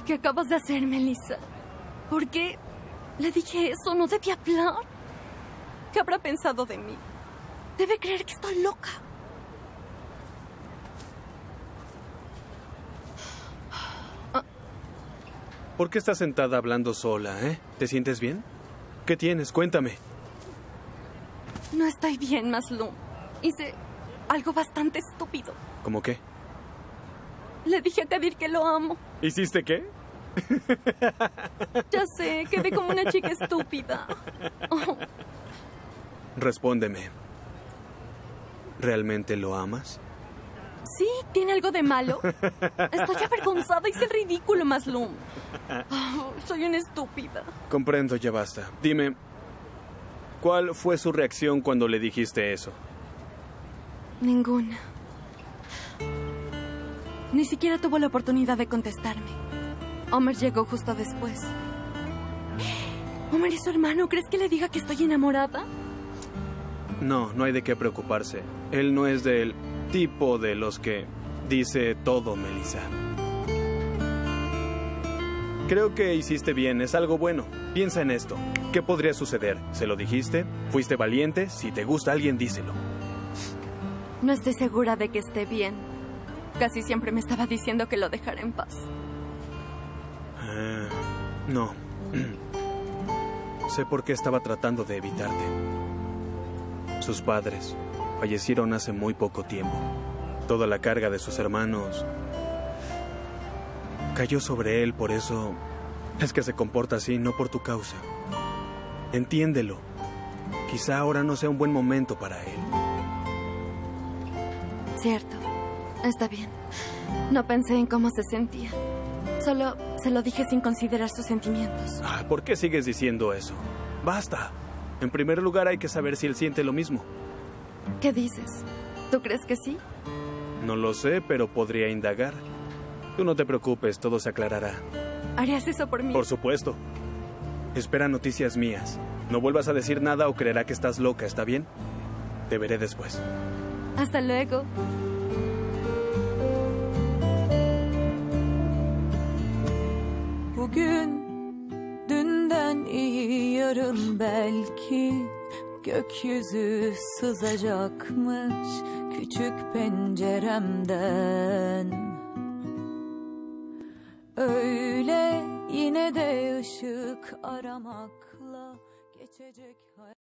¿Qué acabas de hacer, Melissa? ¿Por qué le dije eso? No debía hablar. ¿Qué habrá pensado de mí? Debe creer que estoy loca. ¿Por qué estás sentada hablando sola, eh? ¿Te sientes bien? ¿Qué tienes? Cuéntame. No estoy bien, Maslum. Hice algo bastante estúpido. ¿Cómo qué? Le dije a Kadir que lo amo. ¿Hiciste qué? Ya sé, quedé como una chica estúpida. Oh. Respóndeme. ¿Realmente lo amas? Sí, ¿tiene algo de malo? Estoy avergonzada, hice el ridículo, Maslum. Oh, soy una estúpida. Comprendo, ya basta. Dime, ¿cuál fue su reacción cuando le dijiste eso? Ninguna. Ni siquiera tuvo la oportunidad de contestarme. Homer llegó justo después. Homer es su hermano. ¿Crees que le diga que estoy enamorada? No, no hay de qué preocuparse. Él no es del tipo de los que dice todo, Melissa. Creo que hiciste bien, es algo bueno. Piensa en esto. ¿Qué podría suceder? ¿Se lo dijiste? ¿Fuiste valiente? Si te gusta alguien, díselo. No estoy segura de que esté bien. Casi siempre me estaba diciendo que lo dejara en paz. No. Sé por qué estaba tratando de evitarte. Sus padres fallecieron hace muy poco tiempo. Toda la carga de sus hermanos cayó sobre él, por eso es que se comporta así, no por tu causa. Entiéndelo. Quizá ahora no sea un buen momento para él. Cierto. Está bien. No pensé en cómo se sentía. Solo se lo dije sin considerar sus sentimientos. ¿Por qué sigues diciendo eso? Basta. En primer lugar, hay que saber si él siente lo mismo. ¿Qué dices? ¿Tú crees que sí? No lo sé, pero podría indagar. Tú no te preocupes, todo se aclarará. ¿Harías eso por mí? Por supuesto. Espera noticias mías. No vuelvas a decir nada o creerá que estás loca, ¿está bien? Te veré después. Hasta luego. Bugün dünden iyi yarın belki gökyüzü sızacakmış küçük penceremden. Öyle yine de ışık aramakla geçecek hayat.